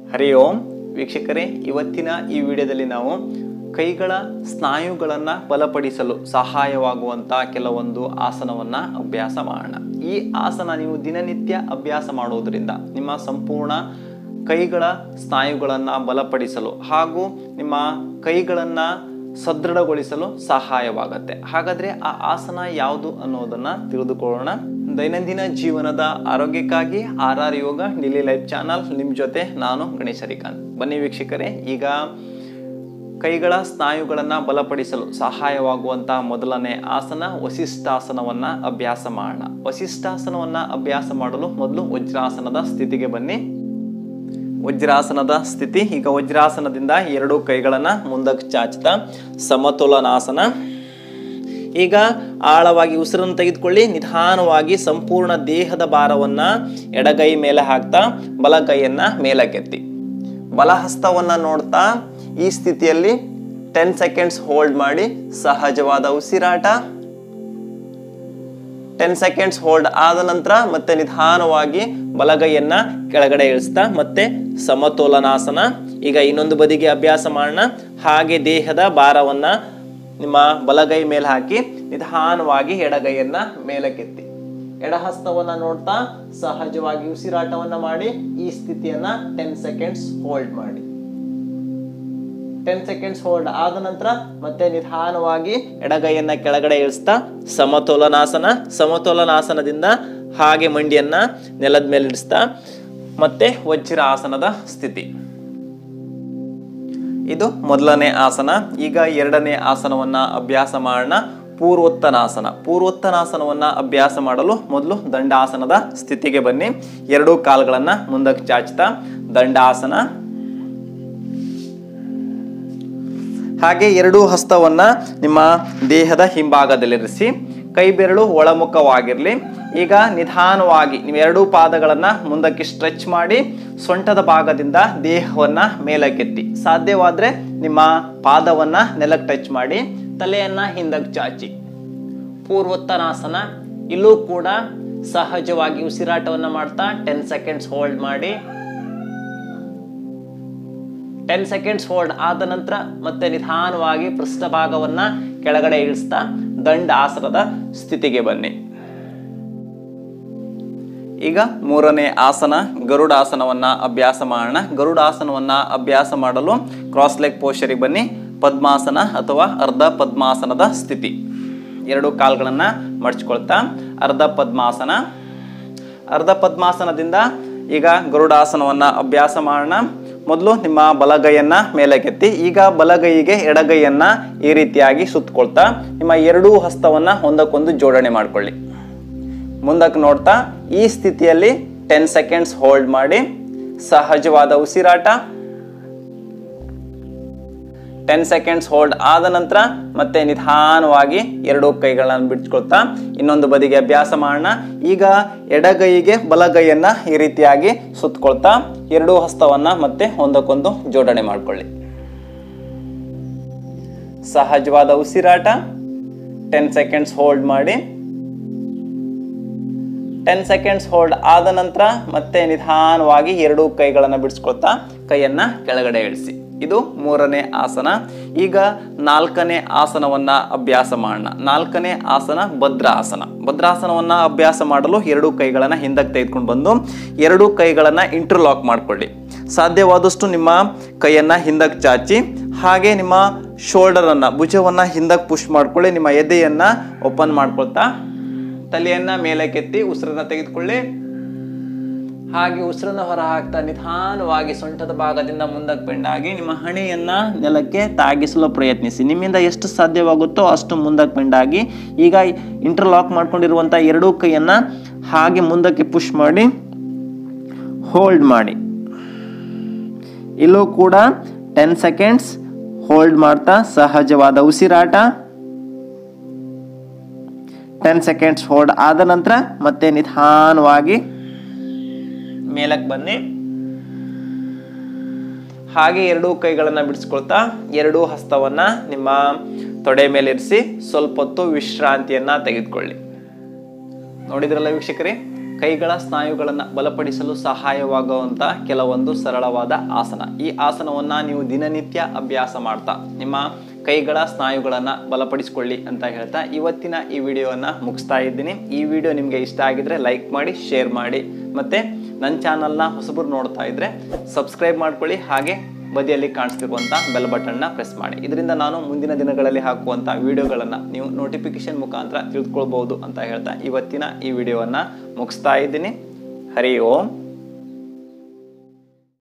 ಹರಿ ಓಂ ವೀಕ್ಷಕರೇ, ಇವತ್ತಿನ ಈ ವಿಡಿಯೋದಲ್ಲಿ ನಾವು ಕೈಗಳ ಸ್ನಾಯುಗಳನ್ನು ಬಲಪಡಿಸಲು ಸಹಾಯವಾಗುವಂಥ ಕೆಲವೊಂದು ಆಸನವನ್ನು ಅಭ್ಯಾಸ ಮಾಡೋಣ. ಈ ಆಸನ ನೀವು ದಿನನಿತ್ಯ ಅಭ್ಯಾಸ ಮಾಡೋದ್ರಿಂದ ನಿಮ್ಮ ಸಂಪೂರ್ಣ ಕೈಗಳ ಸ್ನಾಯುಗಳನ್ನು ಬಲಪಡಿಸಲು ಹಾಗೂ ನಿಮ್ಮ ಕೈಗಳನ್ನು ಸದೃಢಗೊಳಿಸಲು ಸಹಾಯವಾಗುತ್ತೆ. ಹಾಗಾದರೆ ಆ ಆಸನ ಯಾವುದು ಅನ್ನೋದನ್ನು ತಿಳಿದುಕೊಳ್ಳೋಣ. ದೈನಂದಿನ ಜೀವನದ ಆರೋಗ್ಯಕ್ಕಾಗಿ RR Yoga daily life channel ನಿಮ್ಮ ಜೊತೆ ನಾನು ಗಣೇಶ್ ಹರಿಕಾಂತ್. ಬನ್ನಿ ವೀಕ್ಷಕರೇ, ಈಗ ಕೈಗಳ ಸ್ನಾಯುಗಳನ್ನು ಬಲಪಡಿಸಲು ಸಹಾಯವಾಗುವಂತಹ ಮೊದಲನೇ ಆಸನ ವಸಿಷ್ಠಾಸನವನ್ನು ಅಭ್ಯಾಸ ಮಾಡೋಣ. ವಸಿಷ್ಠಾಸನವನ್ನು ಅಭ್ಯಾಸ ಮಾಡಲು ಮೊದಲು ವಜ್ರಾಸನದ ಸ್ಥಿತಿಗೆ ಬನ್ನಿ. ವಜ್ರಾಸನದ ಸ್ಥಿತಿ. ಈಗ ವಜ್ರಾಸನದಿಂದ ಎರಡು ಕೈಗಳನ್ನು ಮುಂದಕ್ಕೆ ಚಾಚ್ತಾ ಸಮತೋಲನಾಸನ. ಈಗ ಆಳವಾಗಿ ಉಸಿರನ್ನು ತೆಗೆದುಕೊಳ್ಳಿ. ನಿಧಾನವಾಗಿ ಸಂಪೂರ್ಣ ದೇಹದ ಭಾರವನ್ನು ಎಡಗೈ ಮೇಲೆ ಹಾಕ್ತಾ ಬಲಗೈಯನ್ನ ಮೇಲಕ್ಕೆತ್ತಿ ಬಲಹಸ್ತವನ್ನು ನೋಡ್ತಾ ಈ ಸ್ಥಿತಿಯಲ್ಲಿ 10 ಸೆಕೆಂಡ್ಸ್ ಹೋಲ್ಡ್ ಮಾಡಿ ಸಹಜವಾದ ಉಸಿರಾಟ. 10 ಸೆಕೆಂಡ್ಸ್ ಹೋಲ್ಡ್ ಆದ ನಂತರ ಮತ್ತೆ ನಿಧಾನವಾಗಿ ಬಲಗೈಯನ್ನ ಕೆಳಗಡೆ ಇಳಿಸ್ತಾ ಮತ್ತೆ ಸಮತೋಲನಾಸನ. ಈಗ ಇನ್ನೊಂದು ಬದಿಗೆ ಅಭ್ಯಾಸ ಮಾಡೋಣ. ಹಾಗೆ ದೇಹದ ಭಾರವನ್ನ ನಿಮ್ಮ ಬಲಗೈ ಮೇಲೆ ಹಾಕಿ ನಿಧಾನವಾಗಿ ಎಡಗೈಯನ್ನ ಮೇಲಕ್ಕೆತ್ತಿ ಎಡಹಸ್ತವನ್ನ ನೋಡ್ತಾ ಸಹಜವಾಗಿ ಉಸಿರಾಟವನ್ನ ಮಾಡಿ ಈ ಸ್ಥಿತಿಯನ್ನ 10 ಸೆಕೆಂಡ್ಸ್ ಹೋಲ್ಡ್ ಮಾಡಿ. 10 ಸೆಕೆಂಡ್ಸ್ ಹೋಲ್ಡ್ ಆದ ನಂತರ ಮತ್ತೆ ನಿಧಾನವಾಗಿ ಎಡಗೈಯನ್ನ ಕೆಳಗಡೆ ಇಳಿಸ್ತಾ ಸಮತೋಲನಾಸನ. ಸಮತೋಲನಾಸನದಿಂದ ಹಾಗೆ ಮಂಡಿಯನ್ನ ನೆಲದ ಮೇಲೆ ಇಳಿಸ್ತಾ ಮತ್ತೆ ವಜ್ರಾಸನದ ಸ್ಥಿತಿ. ಇದು ಮೊದಲನೇ ಆಸನ. ಈಗ ಎರಡನೇ ಆಸನವನ್ನ ಅಭ್ಯಾಸ ಮಾಡೋಣ. ಪೂರ್ವೋತ್ತನಾಸನ. ಪೂರ್ವೋತ್ತನಾಸನವನ್ನ ಅಭ್ಯಾಸ ಮಾಡಲು ಮೊದಲು ದಂಡಾಸನದ ಸ್ಥಿತಿಗೆ ಬನ್ನಿ. ಎರಡೂ ಕಾಲುಗಳನ್ನ ಮುಂದಕ್ಕೆ ಚಾಚ್ತಾ ದಂಡಾಸನ. ಹಾಗೆ ಎರಡೂ ಹಸ್ತವನ್ನ ನಿಮ್ಮ ದೇಹದ ಹಿಂಭಾಗದಲ್ಲಿರಿಸಿ ಕೈ ಬೆರಳು ಒಳಮುಖವಾಗಿರಲಿ. ಈಗ ನಿಧಾನವಾಗಿ ನೀವು ಎರಡೂ ಪಾದಗಳನ್ನ ಮುಂದಕ್ಕೆ ಸ್ಟ್ರೆಚ್ ಮಾಡಿ ಸೊಂಟದ ಭಾಗದಿಂದ ದೇಹವನ್ನ ಮೇಲಕ್ಕೆತ್ತಿ ಸಾಧ್ಯವಾದ್ರೆ ನಿಮ್ಮ ಪಾದವನ್ನ ನೆಲಕ್ಕೆ ಟಚ್ ಮಾಡಿ ತಲೆಯನ್ನ ಹಿಂದಕ್ಕೆ ಚಾಚಿ ಪೂರ್ವೋತ್ತನಾಸನ. ಇಲ್ಲೂ ಕೂಡ ಸಹಜವಾಗಿ ಉಸಿರಾಟವನ್ನ ಮಾಡ್ತಾ 10 ಸೆಕೆಂಡ್ಸ್ ಹೋಲ್ಡ್ ಮಾಡಿ. 10 ಸೆಕೆಂಡ್ಸ್ ಹೋಲ್ಡ್ ಆದ ನಂತರ ಮತ್ತೆ ನಿಧಾನವಾಗಿ ಪೃಷ್ಠಭಾಗವನ್ನ ಕೆಳಗಡೆ ಇಳಿಸ್ತಾ ದಂಡಾಸನದ ಸ್ಥಿತಿಗೆ ಬನ್ನಿ. ಈಗ ಮೂರನೇ ಆಸನ ಗರುಡಾಸನವನ್ನ ಅಭ್ಯಾಸ ಮಾಡೋಣ. ಗರುಡಾಸನವನ್ನ ಅಭ್ಯಾಸ ಮಾಡಲು ಕ್ರಾಸ್ ಲೆಗ್ ಪೋಸ್ಚರಿಗೆ ಬನ್ನಿ. ಪದ್ಮಾಸನ ಅಥವಾ ಅರ್ಧ ಪದ್ಮಾಸನದ ಸ್ಥಿತಿ. ಎರಡು ಕಾಲುಗಳನ್ನ ಮಡಚ್ಕೊಳ್ತಾ ಅರ್ಧ ಪದ್ಮಾಸನ. ಅರ್ಧ ಪದ್ಮಾಸನದಿಂದ ಈಗ ಗರುಡಾಸನವನ್ನ ಅಭ್ಯಾಸ ಮಾಡೋಣ. ಮೊದಲು ನಿಮ್ಮ ಬಲಗೈಯನ್ನ ಮೇಲಕ್ಕೆತ್ತಿ ಈಗ ಬಲಗೈಗೆ ಎಡಗೈಯನ್ನ ಈ ರೀತಿಯಾಗಿ ಸುತ್ತಕೊಳ್ತಾ ನಿಮ್ಮ ಎರಡೂ ಹಸ್ತವನ್ನ ಒಂದಕ್ಕೊಂದು ಜೋಡಣೆ ಮಾಡ್ಕೊಳ್ಳಿ. ಮುಂದಕ್ಕೆ ನೋಡ್ತಾ ಈ ಸ್ಥಿತಿಯಲ್ಲಿ 10 ಸೆಕೆಂಡ್ಸ್ ಹೋಲ್ಡ್ ಮಾಡಿ ಸಹಜವಾದ ಉಸಿರಾಟ. 10 ಸೆಕೆಂಡ್ಸ್ ಹೋಲ್ಡ್ ಆದ ನಂತರ ಮತ್ತೆ ನಿಧಾನವಾಗಿ ಎರಡೂ ಕೈಗಳನ್ನ ಬಿಡ್ಕೊಳ್ತಾ ಇನ್ನೊಂದು ಬದಿಗೆ ಅಭ್ಯಾಸ ಮಾಡೋಣ. ಈಗ ಎಡಗೈಗೆ ಬಲಗೈಯನ್ನ ಈ ರೀತಿಯಾಗಿ ಸುತ್ತಕೊಳ್ತಾ ಎರಡೂ ಹಸ್ತವನ್ನ ಮತ್ತೆ ಒಂದಕ್ಕೊಂದು ಜೋಡಣೆ ಮಾಡ್ಕೊಳ್ಳಿ. ಸಹಜವಾದ ಉಸಿರಾಟ. 10 ಸೆಕೆಂಡ್ಸ್ ಹೋಲ್ಡ್ ಮಾಡಿ. 10 ಸೆಕೆಂಡ್ಸ್ ಹೋಲ್ಡ್ ಆದ ನಂತರ ಮತ್ತೆ ನಿಧಾನವಾಗಿ ಎರಡೂ ಕೈಗಳನ್ನು ಬಿಡಿಸ್ಕೊಳ್ತಾ ಕೈಯನ್ನ ಕೆಳಗಡೆ ಇಳಿಸಿ. ಇದು ಮೂರನೇ ಆಸನ. ಈಗ ನಾಲ್ಕನೇ ಆಸನವನ್ನ ಅಭ್ಯಾಸ ಮಾಡೋಣ. ನಾಲ್ಕನೇ ಆಸನ ಭದ್ರಾಸನ. ಭದ್ರಾಸನವನ್ನ ಅಭ್ಯಾಸ ಮಾಡಲು ಎರಡೂ ಕೈಗಳನ್ನ ಹಿಂದಕ್ಕೆ ತೆಗೆದುಕೊಂಡು ಬಂದು ಎರಡೂ ಕೈಗಳನ್ನ ಇಂಟರ್ಲಾಕ್ ಮಾಡ್ಕೊಳ್ಳಿ. ಸಾಧ್ಯವಾದಷ್ಟು ನಿಮ್ಮ ಕೈಯನ್ನ ಹಿಂದಕ್ಕೆ ಚಾಚಿ ಹಾಗೆ ನಿಮ್ಮ ಶೋಲ್ಡರ್ ಅನ್ನ ಭುಜವನ್ನ ಹಿಂದಕ್ಕೆ ಪುಷ್ ಮಾಡ್ಕೊಳ್ಳಿ. ನಿಮ್ಮ ಎದೆಯನ್ನ ಓಪನ್ ಮಾಡ್ಕೊಳ್ತಾ ತಲೆಯನ್ನ ಮೇಲಕ್ಕೆತ್ತಿ ಉಸಿರನ್ನ ತೆಗೆದುಕೊಳ್ಳಿ. ಹಾಗೆ ಉಸಿರನ್ನ ಹೊರ ಹಾಕ್ತಾ ನಿಧಾನವಾಗಿ ಸೊಂಟದ ಭಾಗದಿಂದ ಮುಂದಕ್ಕೆ ಬೆಂಡಾಗಿ ನಿಮ್ಮ ಹಣೆಯನ್ನ ನೆಲಕ್ಕೆ ತಾಗಿಸಲು ಪ್ರಯತ್ನಿಸಿ. ನಿಮ್ಮಿಂದ ಎಷ್ಟು ಸಾಧ್ಯವಾಗುತ್ತೋ ಅಷ್ಟು ಮುಂದಕ್ಕೆ ಬೆಂಡಾಗಿ ಈಗ ಇಂಟರ್ಲಾಕ್ ಮಾಡ್ಕೊಂಡಿರುವಂಥ ಎರಡೂ ಕೈಯನ್ನ ಹಾಗೆ ಮುಂದಕ್ಕೆ ಪುಷ್ ಮಾಡಿ ಹೋಲ್ಡ್ ಮಾಡಿ. ಇಲ್ಲೂ ಕೂಡ 10 ಸೆಕೆಂಡ್ಸ್ ಹೋಲ್ಡ್ ಮಾಡ್ತಾ ಸಹಜವಾದ ಉಸಿರಾಟ. 10 ಸೆಕೆಂಡ್ಸ್ ಹೋಲ್ಡ್ ಆದ ನಂತರ ಮತ್ತೆ ನಿಧಾನವಾಗಿ ಮೇಲಕ್ಕೆ ಬನ್ನಿ. ಹಾಗೆ ಎರಡೂ ಕೈಗಳನ್ನ ಬಿಡಿಸ್ಕೊಳ್ತಾ ಎರಡೂ ಹಸ್ತವನ್ನ ನಿಮ್ಮ ತೊಡೆ ಮೇಲೆ ಇರಿಸಿ ಸ್ವಲ್ಪ ಹೊತ್ತು ವಿಶ್ರಾಂತಿಯನ್ನ ತೆಗೆದುಕೊಳ್ಳಿ. ನೋಡಿದ್ರಲ್ಲ ವೀಕ್ಷಕರೇ, ಕೈಗಳ ಸ್ನಾಯುಗಳನ್ನು ಬಲಪಡಿಸಲು ಸಹಾಯವಾಗುವಂಥ ಕೆಲವೊಂದು ಸರಳವಾದ ಆಸನ. ಈ ಆಸನವನ್ನು ನೀವು ದಿನನಿತ್ಯ ಅಭ್ಯಾಸ ಮಾಡ್ತಾ ನಿಮ್ಮ ಕೈಗಳ ಸ್ನಾಯುಗಳನ್ನು ಬಲಪಡಿಸಿಕೊಳ್ಳಿ ಅಂತ ಹೇಳ್ತಾ ಇವತ್ತಿನ ಈ ವಿಡಿಯೋವನ್ನು ಮುಗಿಸ್ತಾ ಇದ್ದೀನಿ. ಈ ವಿಡಿಯೋ ನಿಮಗೆ ಇಷ್ಟ ಆಗಿದ್ರೆ ಲೈಕ್ ಮಾಡಿ, ಶೇರ್ ಮಾಡಿ, ಮತ್ತು ನನ್ನ ಚಾನಲ್ನ ಹೊಸಬರು ನೋಡ್ತಾ ಇದ್ದರೆ ಸಬ್ಸ್ಕ್ರೈಬ್ ಮಾಡ್ಕೊಳ್ಳಿ. ಹಾಗೆ ಬದಿಯಲ್ಲಿ ಕಾಣಿಸ್ತಿರುವಂಥ ಬೆಲ್ ಬಟನ್ನ ಪ್ರೆಸ್ ಮಾಡಿ. ಇದರಿಂದ ನಾನು ಮುಂದಿನ ದಿನಗಳಲ್ಲಿ ಹಾಕುವಂಥ ವಿಡಿಯೋಗಳನ್ನು ನೀವು ನೋಟಿಫಿಕೇಶನ್ ಮುಖಾಂತರ ತಿಳಿದುಕೊಳ್ಬೋದು ಅಂತ ಹೇಳ್ತಾ ಇವತ್ತಿನ ಈ ವಿಡಿಯೋವನ್ನು ಮುಗಿಸ್ತಾ ಇದ್ದೀನಿ. ಹರಿ ಓಂ.